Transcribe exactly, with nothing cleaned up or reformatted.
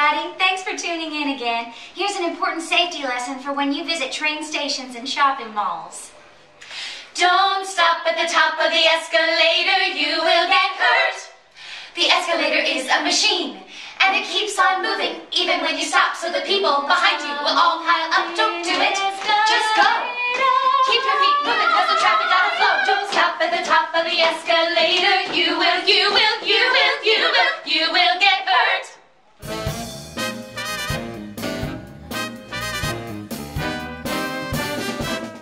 everybody. Thanks for tuning in again. Here's an important safety lesson for when you visit train stations and shopping malls. Don't stop at the top of the escalator, you will get hurt. The escalator is a machine, and it keeps on moving, even when you stop, so the people behind you will all pile up. Don't do it, just go. Keep your feet moving, cause the traffic gotta flow. Don't stop at the top of the escalator, you